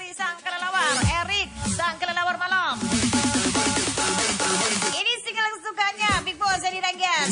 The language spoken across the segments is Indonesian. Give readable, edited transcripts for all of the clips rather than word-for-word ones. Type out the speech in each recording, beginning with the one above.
Eri sang kelelawar, Erik sang kelelawar malam. Ini single kesukaannya Big Boss Edi Ranggas.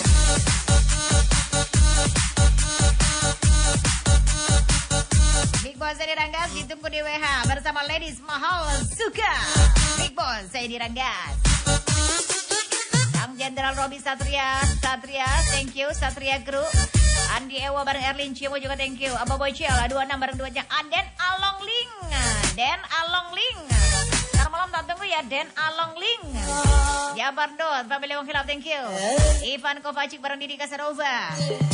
Big Boss Edi Ranggas ditunggu di WH bersama Ladies Mahal Suka. Big Boss Edi Ranggas. Sang Jenderal Robi Satria, thank you Satria Kru. Andi Ewa bareng Erlin Cimo juga thank you. Abah Bocil 26 bareng 2 jam. Den Alongling. Den Alongling. Ntar malam tak tunggu ya Den Alongling. Jabar Dot, Family Wong Hilap thank you. Ivan Kovacic bareng Didi Kasarova.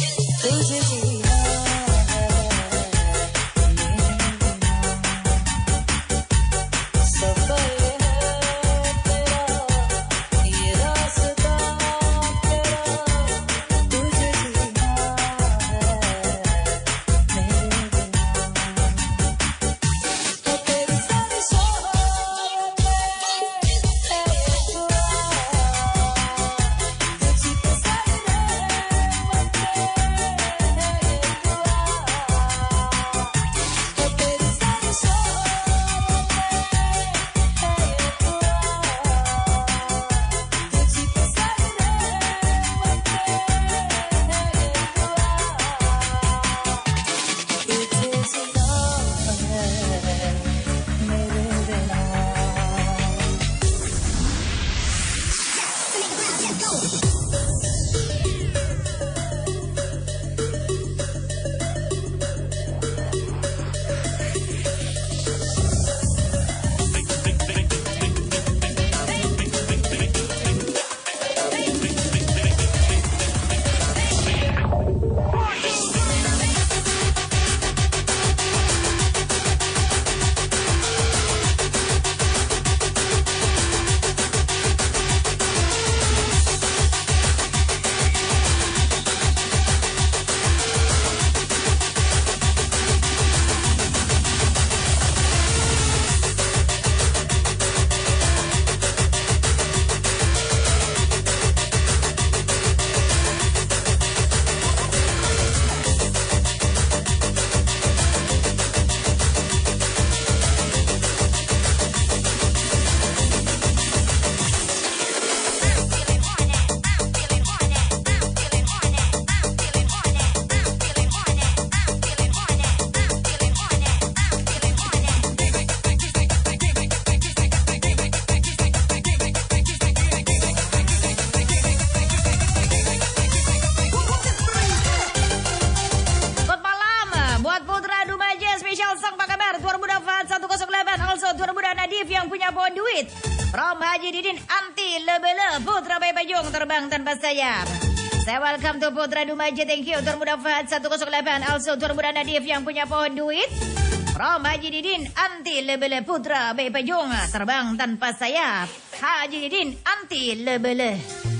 Terbang tanpa sayap. Saya welcome to Putra Dumaja, thank you. Tuan Muda Fahad 108. Also Tuan Muda Nadif yang punya pohon duit. From Haji Didin anti lebele Putra Bayi Pajung terbang tanpa sayap. Haji Didin anti lebele.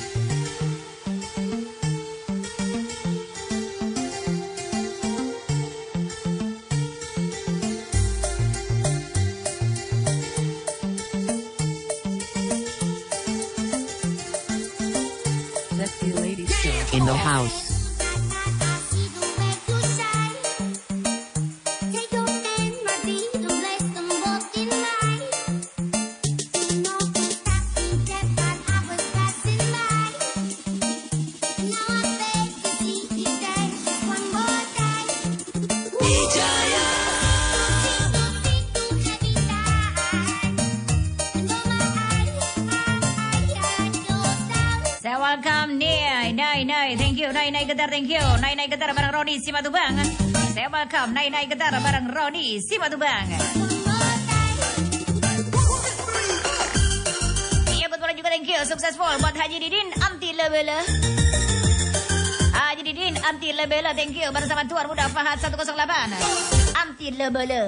In the house. Nai Getar thank you. Nai Getar bareng Rodi Simatubang. Saya welcome Nai Getar bareng Rodi Simatubang. Iya betul juga thank you. Successful buat Haji Didin anti lebele. Haji Didin anti lebele thank you bersama Tuan Muda Fahad 108. Anti lebele.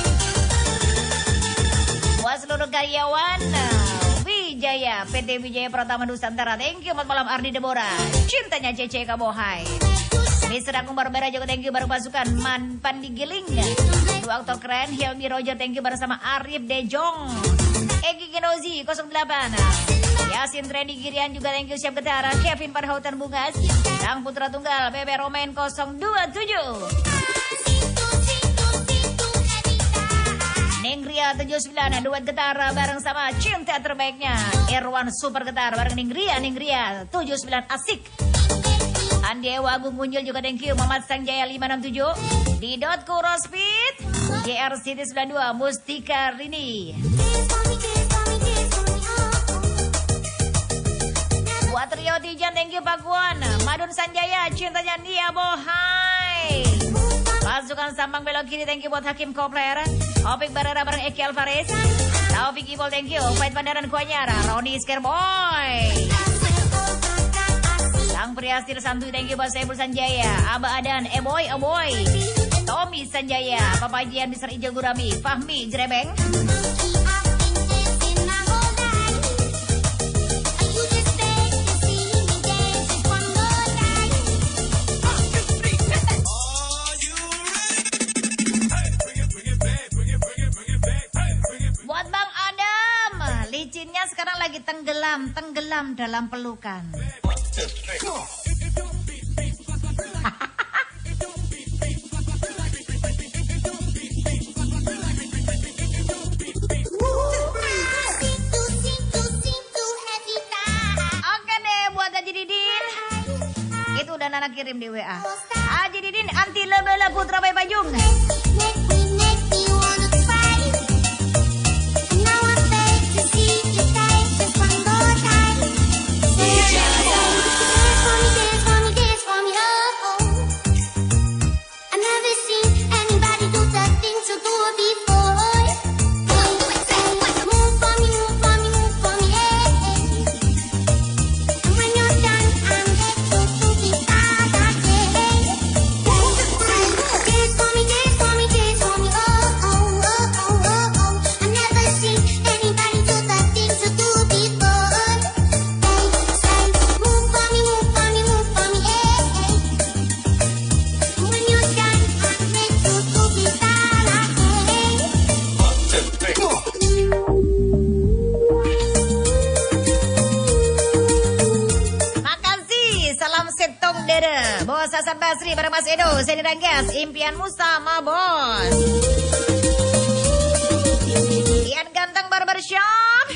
Buat seluruh karyawan Wijaya, PT Wijaya Pratama Nusantara. Thank you, selamat malam Ardi Deborah. Cintanya Cece Kabohai. Mister Akung Barbera juga thank you baru pasukan Man Pandi Giling. Dua aktor keren, Hilmi Roger thank you bersama Arif Dejong. Egi Genozi 08. Yasin Trendy Girian juga thank you siap getara. Kevin Parhautan Bungas. Sang Putra Tunggal Bebe Romain 027. Neng Satria 79 duet getar bareng sama cinta terbaiknya Irwan Super Getar bareng Ningria 79 asik. Andi Ewa Agung Muncul juga thank you. Muhammad Sangjaya 567 di Dotku Rospit JR City 92 Mustika Rini. Buat Rio Tijan thank you Pak Guan. Madun Sanjaya cintanya dia bohai. Pasukan Sampang belok kiri thank you buat Hakim Kopler. Opik Barara bareng Eki Alvarez. Taufik Ibol thank you. Fight Bandaran Kuanyara. Roni Scareboy. Sang Priastir Santuy thank you buat Saiful Sanjaya. Aba Adan Eboy Tommy Sanjaya. Papajian Mister Ijo Gurami. Fahmi Jrebeng. Buat Bang Adam, licinnya sekarang lagi tenggelam dalam pelukan. Oke deh buat Haji Didin. Itu udah Nana kirim di WA. Haji Didin anti lebela Putra Bayi Bajung. Bos Hasan Basri bareng Mas Edo, Seni Ranggas, impianmu sama bos. Ian Ganteng Barbershop.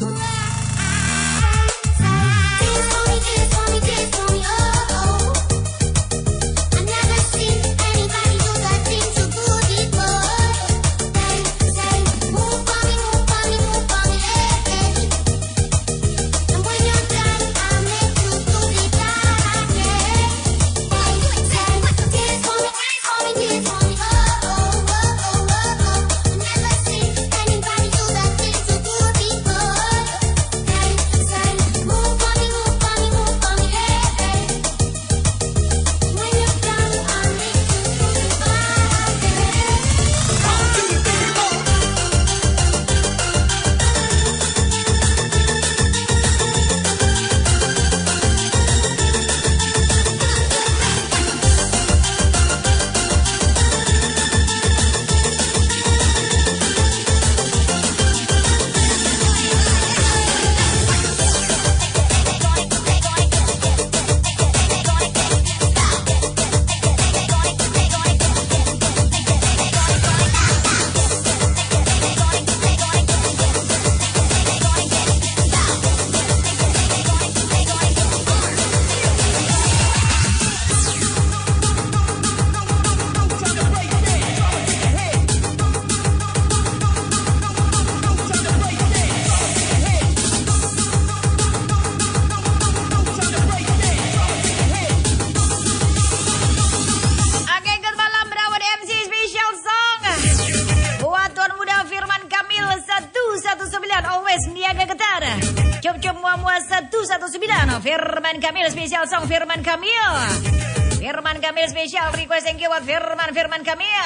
Firman Kamil spesial song Firman Kamil. Firman Kamil spesial request thank you buat Firman Kamil.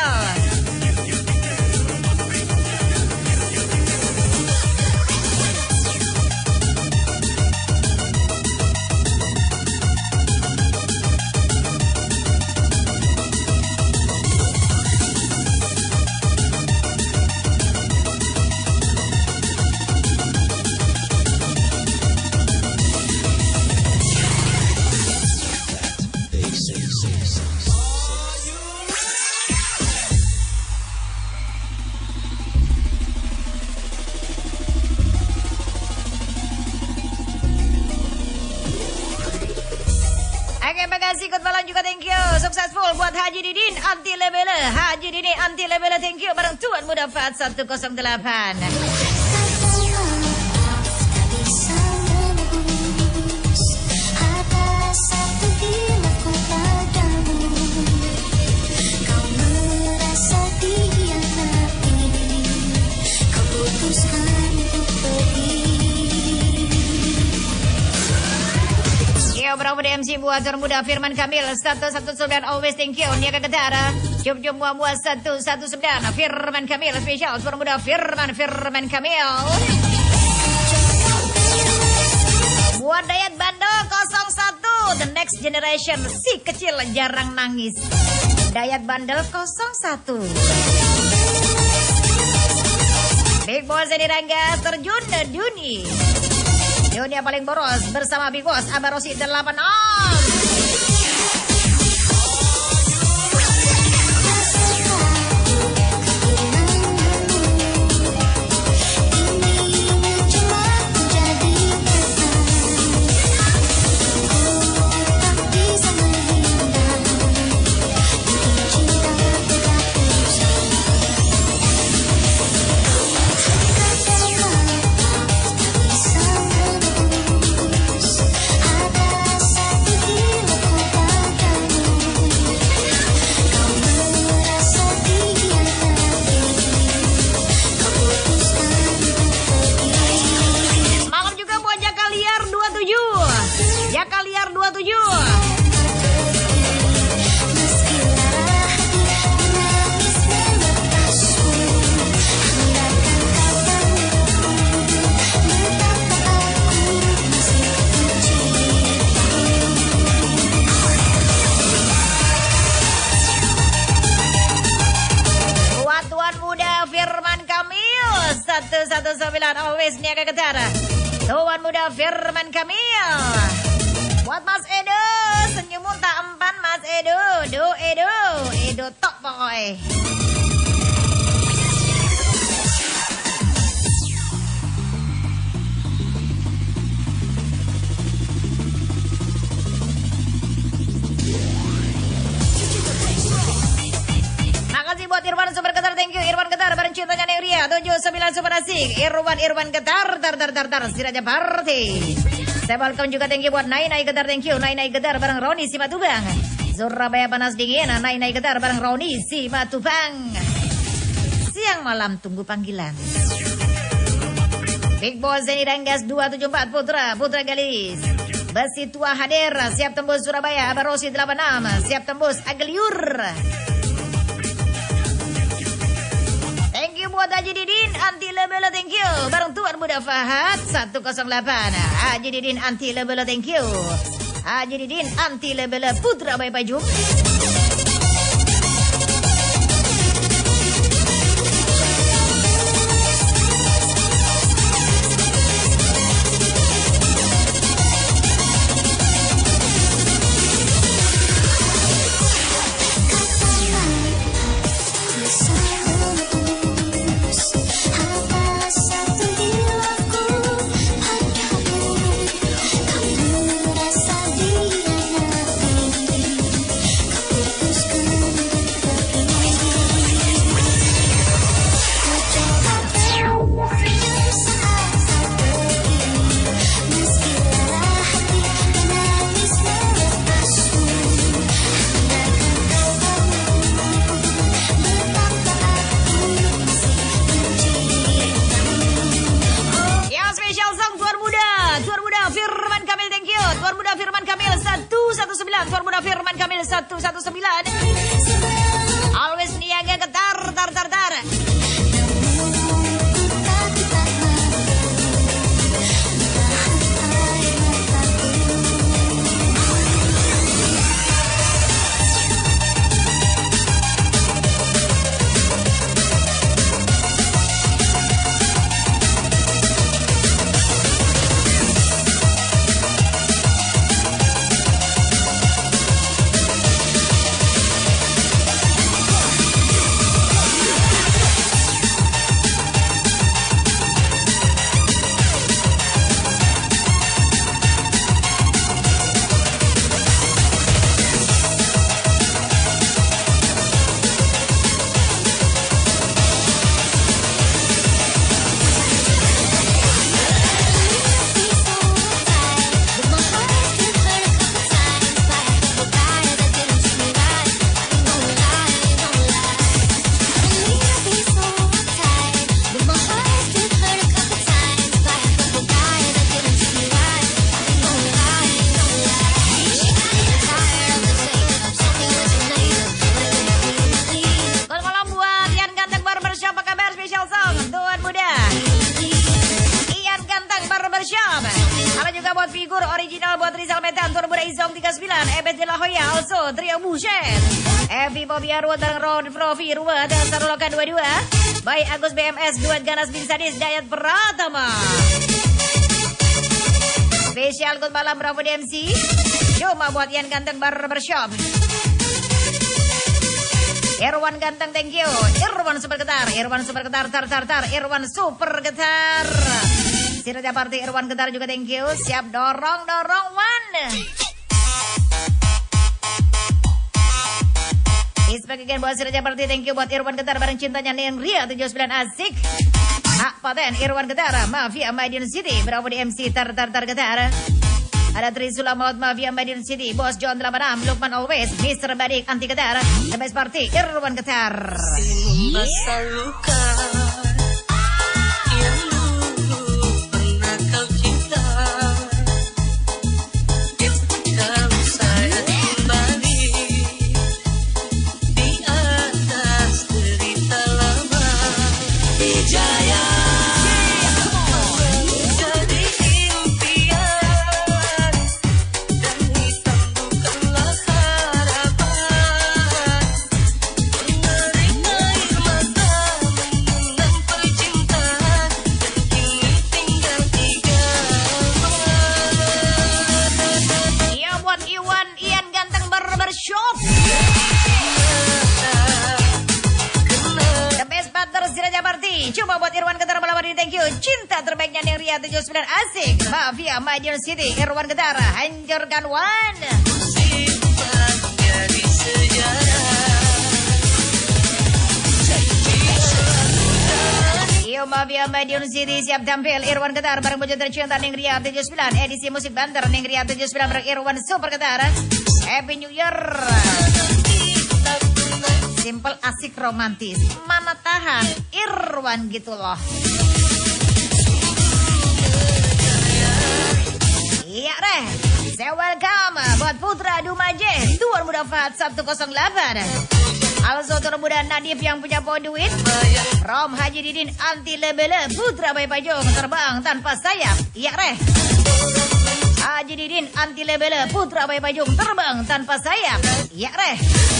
Ranggas ikut balon juga thank you. Successful buat Haji Didin anti lebele. Haji Didin anti lebele thank you. Bareng Tuan Muda Fat 108. Bravo MC buat Tuan Muda Firman Kamil 119 always thank you. Niaga Ketara Jum Mua 119 Firman Kamil spesial Tuan Muda Firman Kamil. Buat Dayat Bandel 01 The Next Generation si kecil jarang nangis. Dayat Bandel 01. Big Boss Edi Rangga terjun Duni. Dunia paling boros bersama Big Boss Abarosi 86. Always Niaga Ketara Tuan Muda Firman Kamil. Buat Mas Edo senyum tak empan Mas Edo. Edo tok pokoknya. Buat Irwan Super Getar thank you. Irwan Getar bareng cintanya Neuria 79 Super Asik. Irwan Getar tar Siraja Party. Saya welcome juga thank you buat Nai Getar thank you. Nai Getar bareng Roni Simatubang. Surabaya panas dingin. Nai Getar bareng Roni Simatubang. Siang malam tunggu panggilan. Big Boss Zeni Ranggas 274 Putra Galis. Besi tua hadir siap tembus Surabaya. Abarosi 86 siap tembus Ageliur. Buat Haji Didin anti lebele thank you. Bareng Tuan Muda Fahad 108. Haji Didin anti lebele thank you. Haji Didin anti lebele Putra Bayi Pajum. Tuan Muda Firman Kamil 119. Always Niaga Getar tar. figur original buat Rizal Medan, Tuan Muda Izong 39, Ebet de la Hoya, also Trio Buset, Evi Bobiarwa, dan Ron Profi, Ruwa, dan Saruloka 22, Bayi Agus BMS, Duet Ganas Bin Sadis, Dayat Pratama. Spesial good malam Bravo DMC, cuma buat Ian Ganteng Barbershop. Irwan Ganteng, thank you. Irwan Super Getar, Irwan Super Getar, tar, Irwan Super Getar. Siraja Party, Irwan Getar juga thank you. Siap dorong one. Ispakikan buat Siraja Party, thank you buat Irwan Getar bareng cintanya Neng Ria 79 asik. Hak paten Irwan Getar, Mafia Madiun City, Bravo di MC tar Getar. Ada Trisula Maut Mafia Madiun City, Bos John 86, Lukman Always, Mr. Badik Anti Getar, The Best Party, Irwan Getar. Masa luka yang dulu pernah kau cinta, kalau saya kembali di atas cerita lama. Wijaya jadi impian, dan hitam bukanlah harapan. Mengering air mata mengenang percintaan, dan kini tinggal 3 Iya buat Iwan Ian Ganteng Barbershop. The Best Partner Siraja Party, cuma buat Irwan Getar Balawadi, thank you. Cinta terbaiknya Neng Ria 79 asik. Mafia Madiun City, Irwan Getar, hancurkan one. simpan jadi sejarah. Iyo Mafia Madiun City siap tampil. Irwan Getar bareng bocah tercinta Neng Ria 79. Edisi musik banter Neng Ria 79 bareng Irwan Super Getar. Happy New Year. Simple, asik, romantis. Mana tahan Irwan gitu loh. Iya deh. Saya welcome buat Putra Dumaje, Tuan Muda Fat 108. Also Tuan Muda Nadif yang punya duit. Rom Haji Didin Anti Lebele, Putra Bayi Pajong terbang tanpa sayap. Iya deh. Haji Didin Anti Lebele, Putra Bayi Pajong terbang tanpa sayap. Iya deh.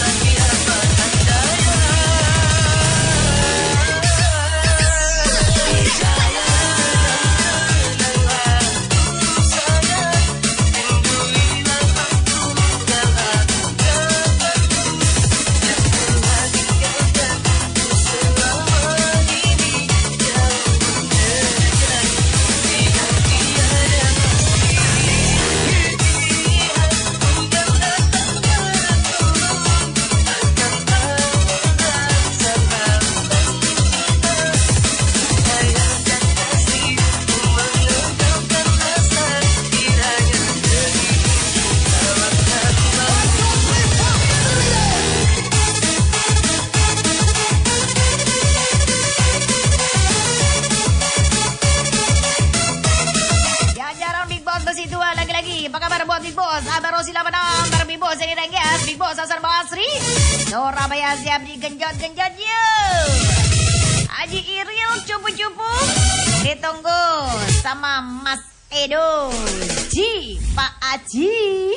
Apa kabar buat Big Boss? Abang Rosi 86, Bar Big Boss yang direnggas, Big Boss Hasan Basri. Surabaya siap digenjot-genjot yuk. Haji Iril cupu-cupu ditunggu sama Mas Edo. Ji, Pak Aji.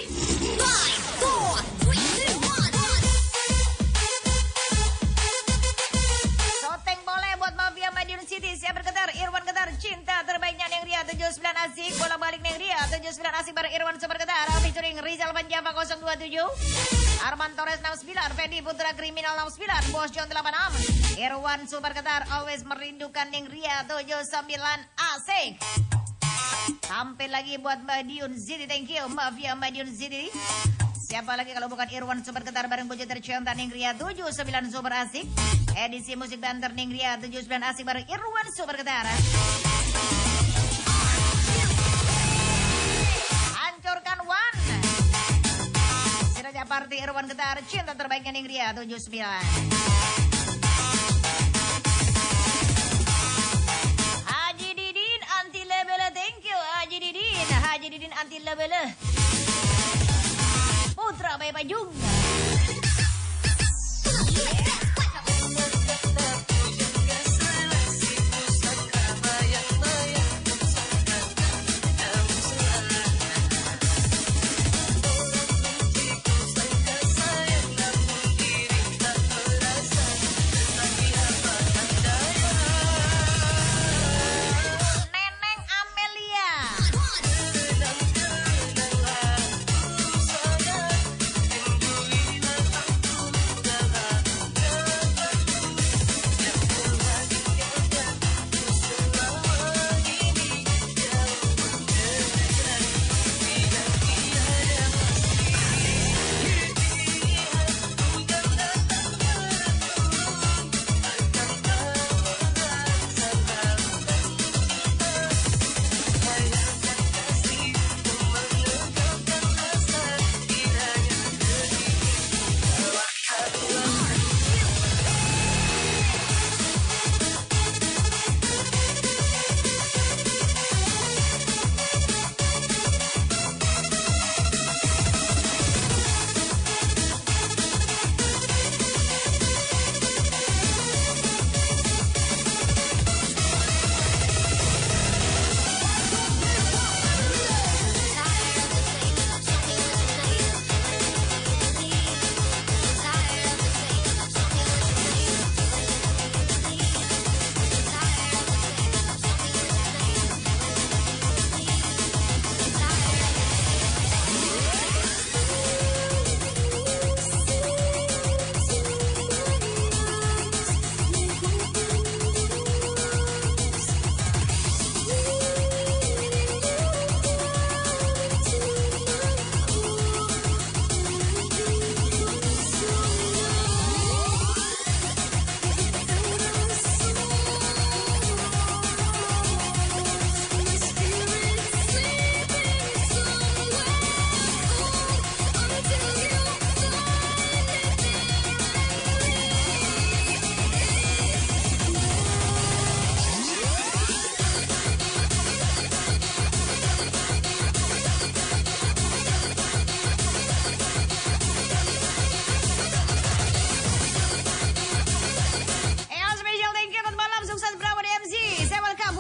Soteng boleh buat Mafia Madiun City. Siap bergetar, Irwan Getar. Cinta terbaiknya Neng Ria 79 asik. Bola balik Neng Ria 79 asik bareng Irwan Super Getar. Featuring Rizal Panjava 027. Arman Torres 69. Fendi Putra Kriminal 69. Bos John 86. Irwan Super Getar. Always merindukan Neng Ria 79 asik. Tampil lagi buat Madiun City. Thank you Mafia Madiun City. Siapa lagi kalau bukan Irwan Super Getar bareng bocah tercinta Neng Ria 79 Super asik. Edisi musik banter Neng Ria 79 asik bareng Irwan Super Getar. Hancurkan one. Siraja Party Irwan Getar, cinta terbaiknya Neng Ria 79. Haji Didin Anti Lebele, thank you Haji Didin. Haji Didin Anti Lebele. Putra Bayi Pajung.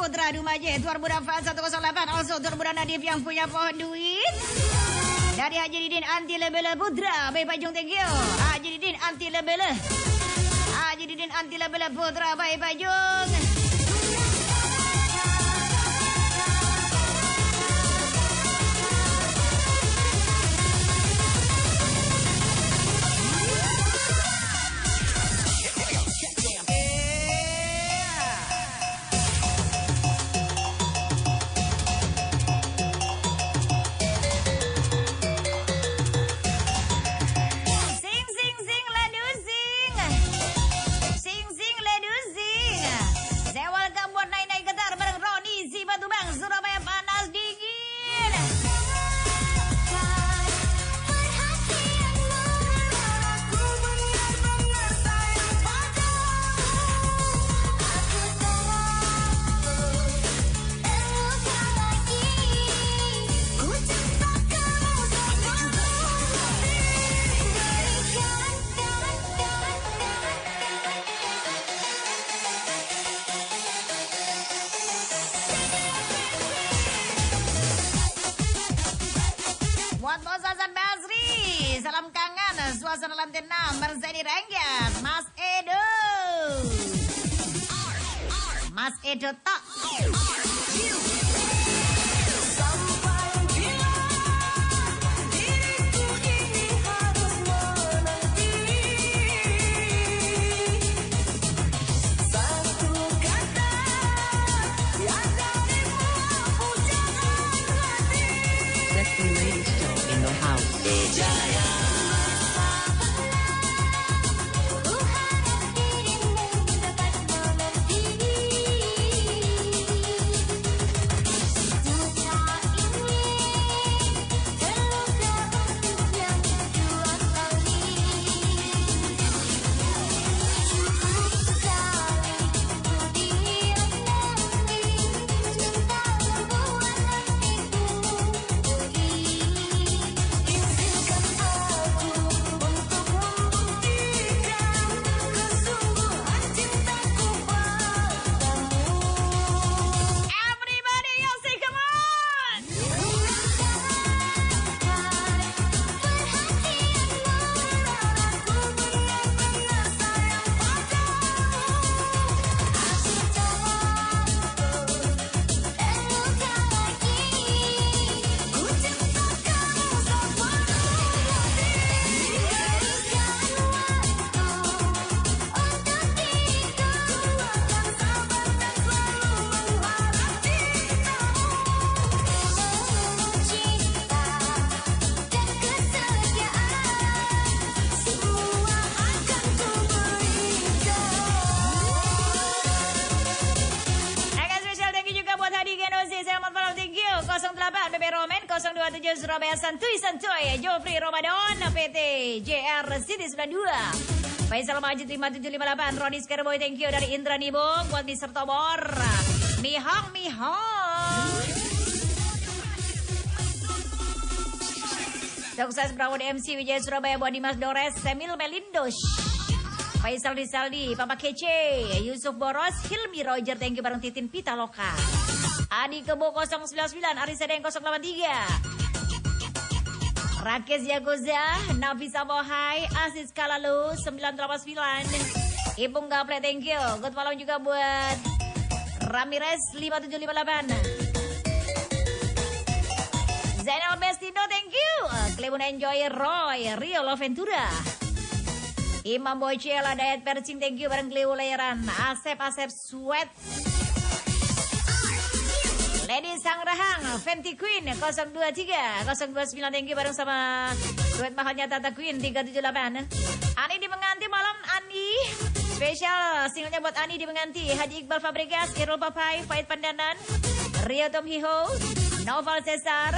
Putra Dumaje, Tuan Muda Fan 108, also Tuan Muda Nadif yang punya pohon duit. Dari Haji Didin Anti Lebele Putra, Baik Pajung thank you. Haji Didin Anti Lebele. Haji Didin Anti Lebele Putra, Baik Pajung. Salam kangen, suasana lantai 6, Merzani Renggas, Mas Edo. Mas Edo tak. Sexy lady still in the house. Selamat malam, thank you. 08 BB Roman, 027 Surabaya Santuy Santuy, Jofri Ramadan, PT JR City 92. Faisal Majid 5758, Roni Scarboy, thank you. Dari Indra Nibung, buat Mr. Tobor, Mihong. Sukses Prawo MC Wijaya Surabaya, buat Dimas Dores, Semil Melindos, Faisal Rizaldi, Papa Kece, Yusuf Boros, Hilmi Roger, thank you bareng Titin Pitaloka. Adi Kebo 099, Ari Sedeng 083. Rakes Yagoza, Nafisa Bohai, Asis Kalalu 989. Ipung Gaple, thank you. Good malam juga buat Ramirez 5758. Zainal Bestino, thank you. Clemun Enjoy Roy, Rio Loventura. Imam Boycela, Dayat Persing, thank you bareng Cleo Layaran. Asep Sweat. Lady Sangrahang, Fenty Queen 023 029, thank you bareng sama duet mahalnya Tata Queen 378. Ani di Menganti malam, Ani spesial singlenya buat Ani di Menganti. Haji Iqbal Fabregas, Irul Papai, Faid Pandanan, Rio Tom Hiho, Noval Cesar.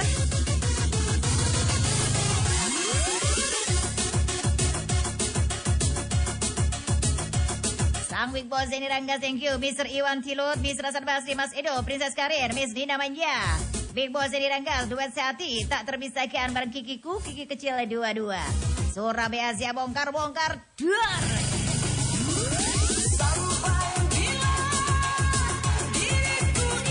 Sang Big Boss ini Rangga, thank you. Mr. Iwan Tilut, Mr. Hasan Basri, Mas Edo, Princess Karir, Miss Dina Manja. Big Boss ini Rangga, duet sehati, tak terpisahkan bareng Kikiku, Kiki kecil dua-dua. Surabaya Asia bongkar-bongkar, duar. Sampai bila diriku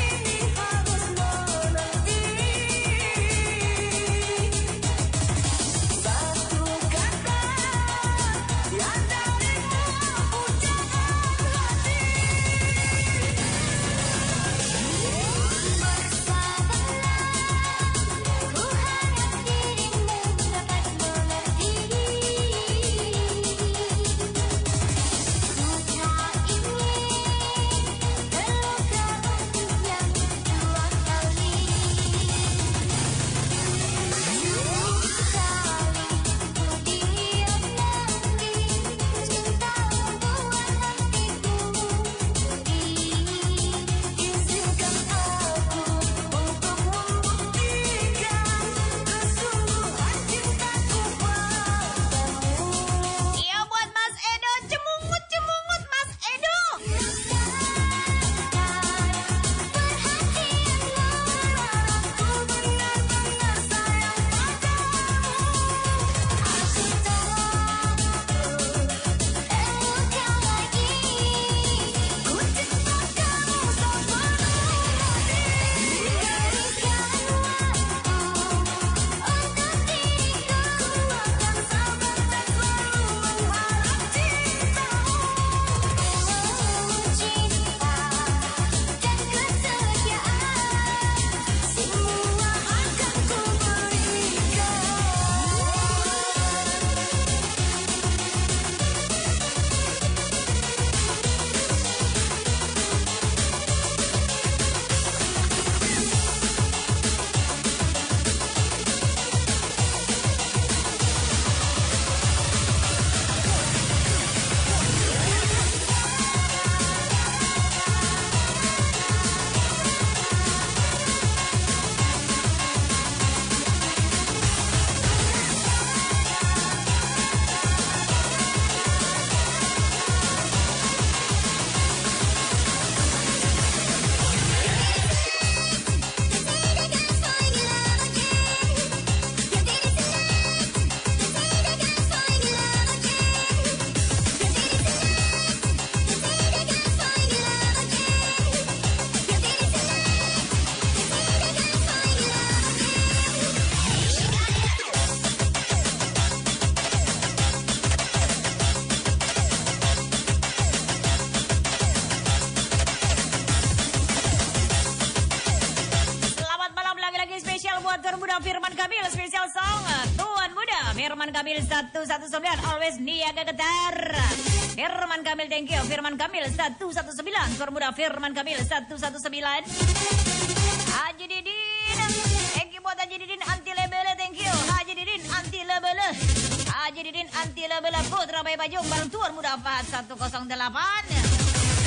Firman Kamil 119 always niaga getar. Firman Kamil thank you. Firman Kamil 119 suara muda Firman Kamil 119. Haji Didin thank you buat Haji Didin anti lebele thank you. Haji Didin anti lebele. Haji Didin anti lebele Putra Bayi Bajung bareng tuan muda Fahad 108.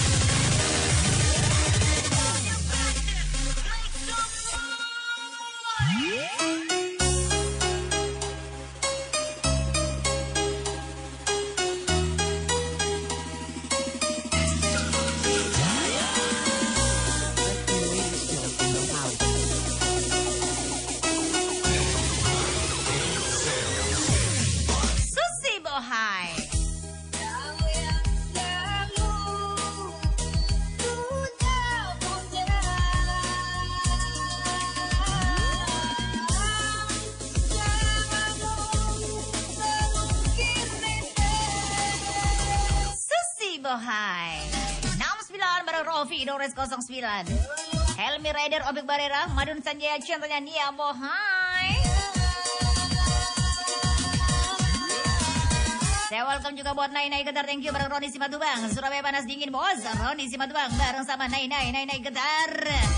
Susi Bohai. Susi Bohai. 69 bareng Rofi Dores 09. Helmi Rider Obik Barera Madun Sanjaya Cintanya Nia Bohai. Saya welcome juga buat Nai Getar thank you bareng Roni Simatubang. Surabaya panas dingin bos. Roni Simatubang bareng sama Nai Getar.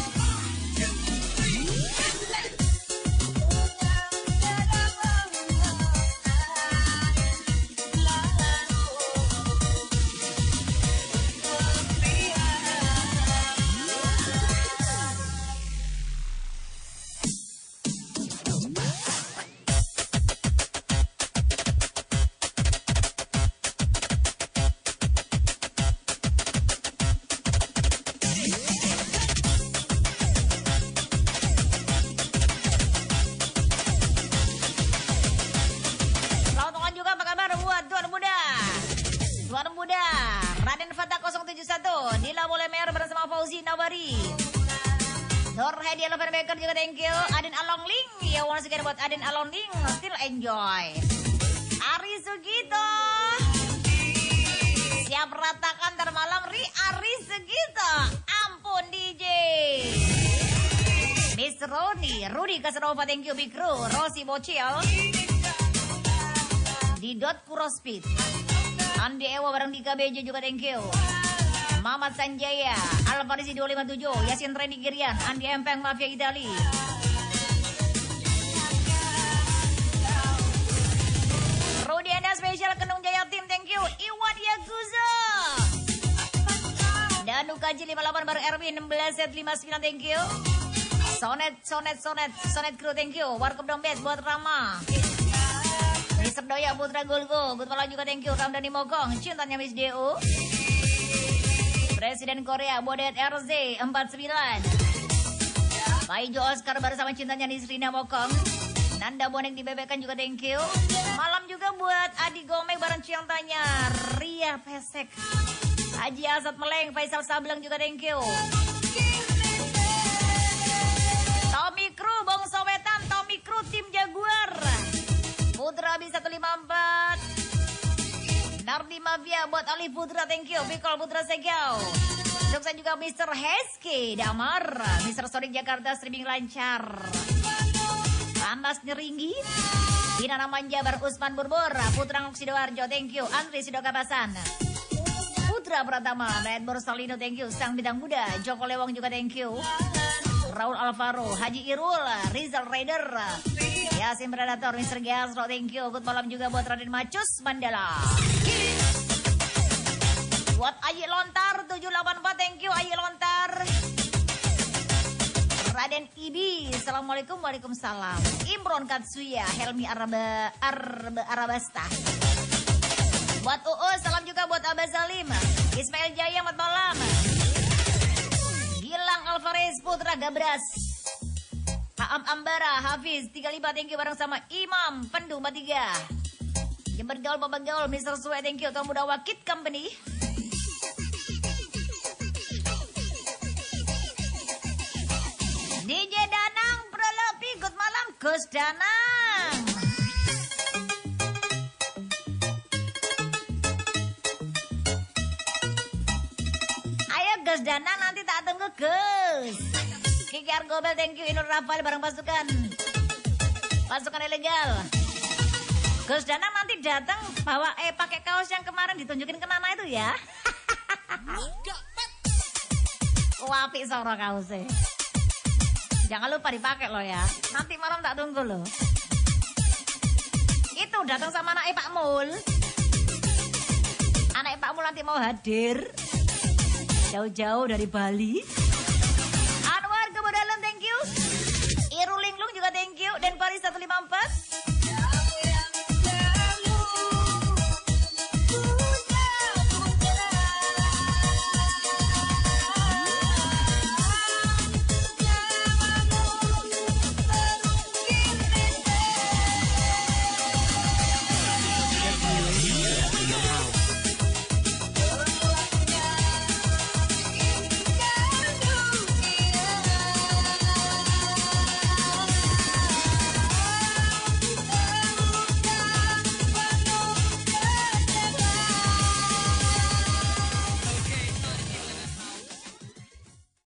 Tuan Muda Raden Fatah 071 Dila Boleh Mer bersama Fauzi Nawari. Nur Hedi Eleven Baker juga thank you. Adin Alongling ya once again buat Adin Alongling still enjoy. Ari Sugito siap ratakan ntar malam Ari Sugito. Ampun DJ Miss Rudy Kasarova thank you Big Crew. Rosi Bocil di Dot Kurospit. Andi Ewa bareng Dika BJ juga thank you. Mamat Sanjaya Alfarisi 257 Yasin Randy Girian Andi Empeng Mafia Itali. Rudi Anda Spesial Kenung Jaya Tim thank you. Iwan Yakuza Danu Kaji 58 bareng Erwin 16 set 59 thank you. Sonet Crew thank you. Warkop Dompet buat Rama. Mister Doya Putra Golgo good malam juga thank you. Ramdhani Mogong cintanya Miss DU. Presiden Korea Bodet RZ 49. Paijo Oscar bersama cintanya Nisrina Mokong. Nanda Bonek dibebekan juga thank you. Malam juga buat Adi Gomek bareng cintanya Ria Pesek. Haji Asad Meleng Faisal Sableng juga thank you. Tommy Crew Bong Sowetan Tommy Crew tim Jaguar. Putra Abi 154. Nardi Mafia buat Ali Putra thank you. Bikol Putra Segau. Sukses juga Mr. Heski Damar. Mr. Sonic Jakarta streaming lancar. Panas Nyeringgi. Inana Manjabar Usman Burbur. Putra Ngok Sidoarjo thank you. Andri Sidokapasan. Putra Pratama Red Borsalino thank you. Sang Bintang Muda Joko Lewong juga thank you. Raul Alvaro Haji Irul Rizal Raider Yasin Predator Mr. Gasro thank you. Good malam juga buat Raden Macus Mandala. Buat Ayi Lontar 784 thank you Ayi Lontar. Raden Ibi Assalamualaikum Waalaikumsalam. Imron Katsuya Helmi Arabasta. Buat salam juga buat Abah Salim Ismail Jaya selamat malam. Gilang Alvarez Putra Gabras. Haam Ambara Hafiz 35 thank you bareng sama Imam Pendu 43. Jember Gaul Bapak Gaul Mr. Suwe thank you. Tuan Muda Wakit Company. DJ Danang Pralepi good malam Gus Danang. Ayo Gus Danang nanti tak tunggu Gus. Kiki Argobel thank you. Inur Rafael bareng pasukan ilegal. Gus Danang nanti datang bawa pakai kaos yang kemarin ditunjukin ke Nana itu ya. Apik soro kaosnya. Jangan lupa dipakai loh ya. Nanti malam tak tunggu loh. Itu datang sama anaknya Pak Mul. Anaknya Pak Mul nanti mau hadir. Jauh-jauh dari Bali. Anwar Kemudalan thank you. Iru Linglung juga thank you. Dan Paris 154.